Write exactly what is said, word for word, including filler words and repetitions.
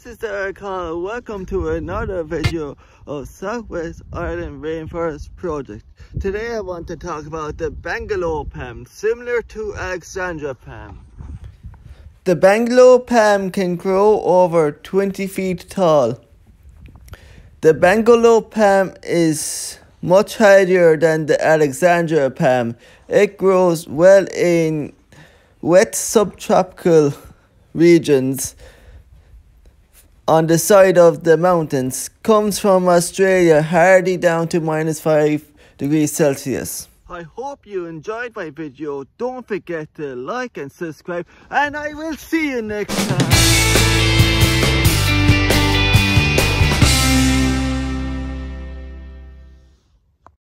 this is Eric Hall. Welcome to another video of Southwest Ireland Rainforest Project. Today I want to talk about the BANGALOW Palm, similar to Alexandra Palm. The BANGALOW Palm can grow over twenty feet tall. The BANGALOW Palm is much higher than the Alexandra Palm. It grows well in wet subtropical regions on the side of the mountains. Comes from Australia, hardly down to minus five degrees Celsius. I hope you enjoyed my video. Don't forget to like and subscribe, and I will see you next time.